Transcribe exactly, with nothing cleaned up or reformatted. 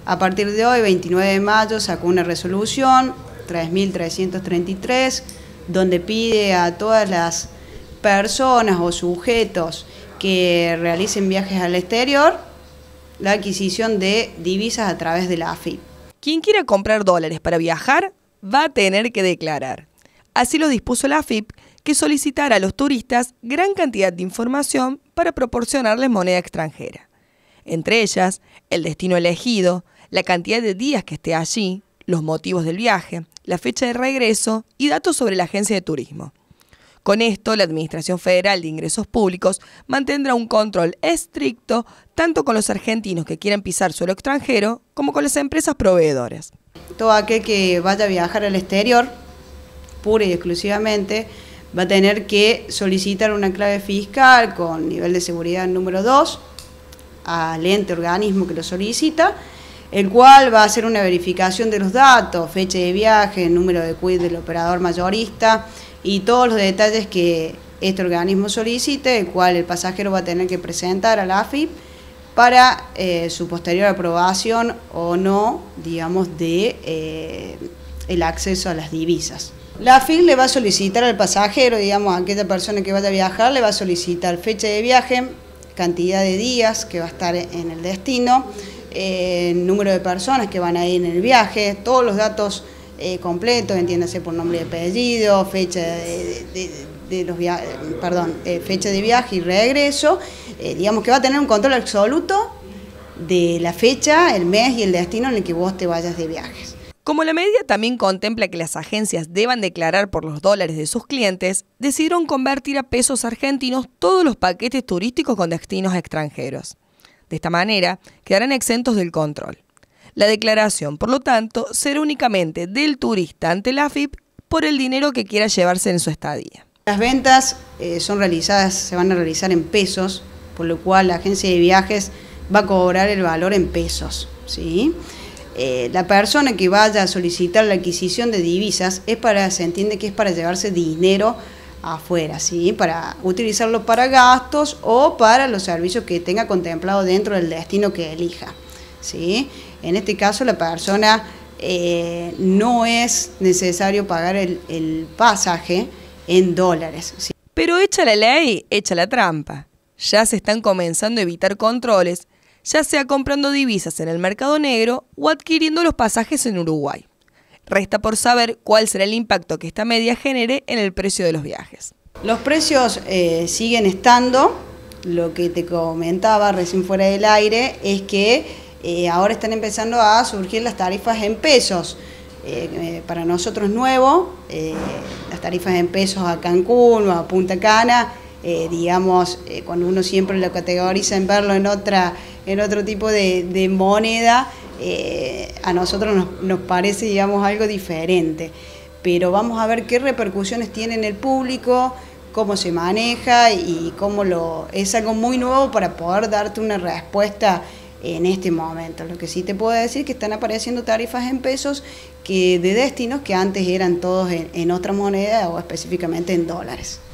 A partir de hoy, veintinueve de mayo, sacó una resolución, tres mil trescientos treinta y tres, donde pide a todas las personas o sujetos que realicen viajes al exterior la adquisición de divisas a través de la A F I P. Quien quiera comprar dólares para viajar va a tener que declarar. Así lo dispuso la A F I P, que solicitará a los turistas gran cantidad de información para proporcionarles moneda extranjera. Entre ellas, el destino elegido, la cantidad de días que esté allí, los motivos del viaje, la fecha de regreso y datos sobre la agencia de turismo. Con esto, la Administración Federal de Ingresos Públicos mantendrá un control estricto tanto con los argentinos que quieran pisar suelo extranjero como con las empresas proveedoras. Todo aquel que vaya a viajar al exterior, pura y exclusivamente, va a tener que solicitar una clave fiscal con nivel de seguridad número dos al ente organismo que lo solicita, el cual va a hacer una verificación de los datos, fecha de viaje, número de C U I del operador mayorista y todos los detalles que este organismo solicite, el cual el pasajero va a tener que presentar a la A F I P para eh, su posterior aprobación o no, digamos, de eh, el acceso a las divisas. La A F I P le va a solicitar al pasajero, digamos, a aquella persona que vaya a viajar, le va a solicitar fecha de viaje, cantidad de días que va a estar en el destino, eh, número de personas que van a ir en el viaje, todos los datos eh, completos, entiéndase por nombre y apellido, fecha de, de, de los viajes, perdón, eh, fecha de viaje y regreso, eh, digamos que va a tener un control absoluto de la fecha, el mes y el destino en el que vos te vayas de viajes. Como la medida también contempla que las agencias deban declarar por los dólares de sus clientes, decidieron convertir a pesos argentinos todos los paquetes turísticos con destinos extranjeros. De esta manera, quedarán exentos del control. La declaración, por lo tanto, será únicamente del turista ante la A F I P por el dinero que quiera llevarse en su estadía. Las ventas eh, son realizadas, se van a realizar en pesos, por lo cual la agencia de viajes va a cobrar el valor en pesos, ¿sí? Eh, la persona que vaya a solicitar la adquisición de divisas es para, se entiende que es para llevarse dinero afuera, ¿sí? Para utilizarlo para gastos o para los servicios que tenga contemplado dentro del destino que elija, ¿sí? En este caso la persona eh, no es necesario pagar el, el pasaje en dólares, ¿sí? Pero hecha la ley, hecha la trampa. Ya se están comenzando a evitar controles, ya sea comprando divisas en el mercado negro o adquiriendo los pasajes en Uruguay. Resta por saber cuál será el impacto que esta medida genere en el precio de los viajes. Los precios eh, siguen estando. Lo que te comentaba recién fuera del aire es que eh, ahora están empezando a surgir las tarifas en pesos. Eh, eh, para nosotros nuevo, eh, las tarifas en pesos a Cancún o a Punta Cana, eh, digamos, eh, cuando uno siempre lo categoriza en verlo en otra, en otro tipo de, de moneda, Eh, a nosotros nos, nos parece, digamos, algo diferente, pero vamos a ver qué repercusiones tiene en el público, cómo se maneja y cómo lo es algo muy nuevo para poder darte una respuesta en este momento. Lo que sí te puedo decir es que están apareciendo tarifas en pesos que de destinos que antes eran todos en, en otra moneda o específicamente en dólares.